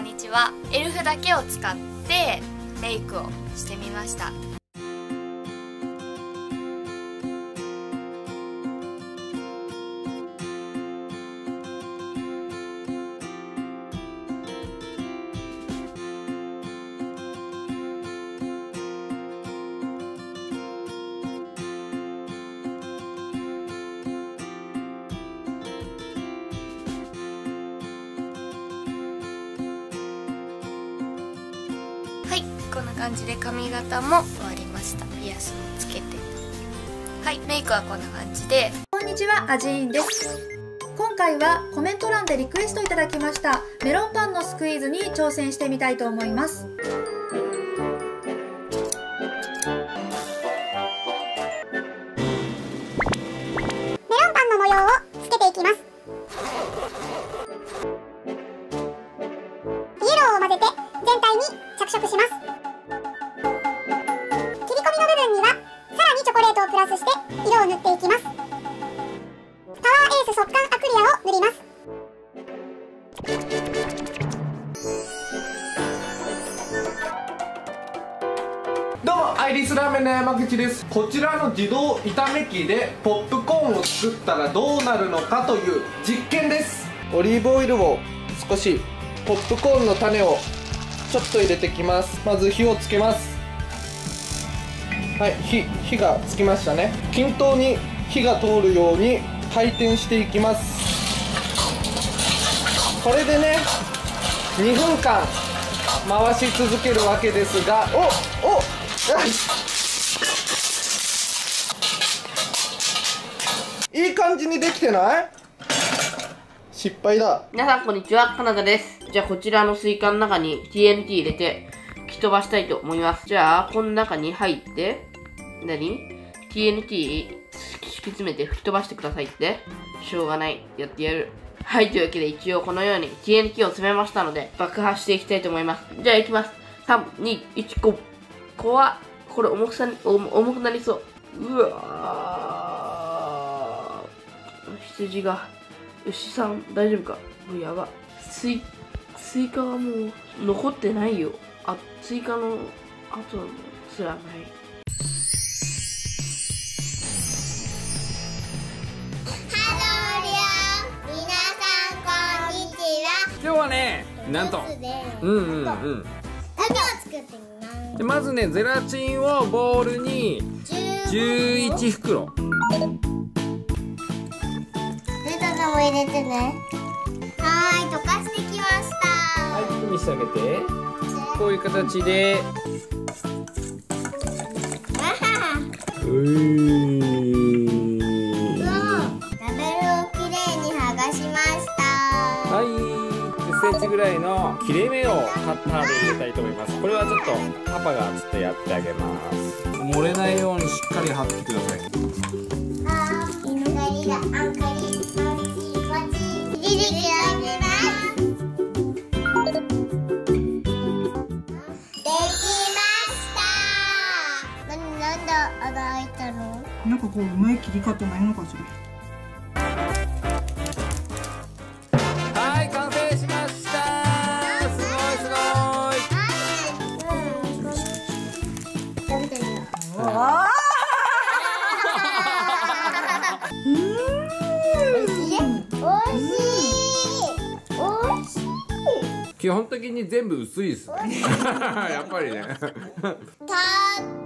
んにちは。エルフだけを使ってメイクをしてみました。はい、こんな感じで髪型も終わりました。ピアスもつけて、はい、メイクはこんな感じで。 こんにちは、アジーンです。今回はコメント欄でリクエストいただきましたメロンパンのスクイーズに挑戦してみたいと思います。 メロンパンの模様をつけていきます。イエローを混ぜて全体に着色します。切り込みの部分にはさらにチョコレートをプラスして色を塗っていきます。パワーエース速乾アクリアを塗ります。 どうも、アイリスラーメンの山口です。こちらの自動炒め機でポップコーンを作ったらどうなるのかという実験です。オリーブオイルを少し、ポップコーンの種をちょっと入れてきます。まず火をつけます。はい、火がつきましたね。均等に火が通るように回転していきます。これでね、2分間回し続けるわけですが、いい感じにできてない？失敗だ。 皆さんこんにちは、カナダです。じゃあこちらのスイカの中に TNT 入れて吹き飛ばしたいと思います。じゃあこの中に入って、TNT 敷き詰めて吹き飛ばしてくださいって。しょうがない。やってやる。はい、というわけで一応このように TNT を詰めましたので爆破していきたいと思います。じゃあいきます。3、2、1、5。怖っ。これ重くなりそう。うわー。羊が。牛さん、大丈夫か？もうやば。スイカはもう残ってないよ。スイカの後すらない。 今日はね、なんと何を作ってみます。 でまずね、ゼラチンをボウルに11袋。 レタスも入れてね。はーい、溶かしてきました。 はい、見せてあげて。こういう形で。 ラベルをきれいに剥がしました。 はい、10センチぐらいの切れ目をカッターで入れたいと思います。これはちょっとパパがちょっとやってあげます。漏れないようにしっかり貼ってください。 なんかこううまい切り方ないのかしら。 はい、完成しました。すごいすごい。 食べてみよう。 わあ。 おいしい。 基本的に全部薄いです。やっぱりね。 た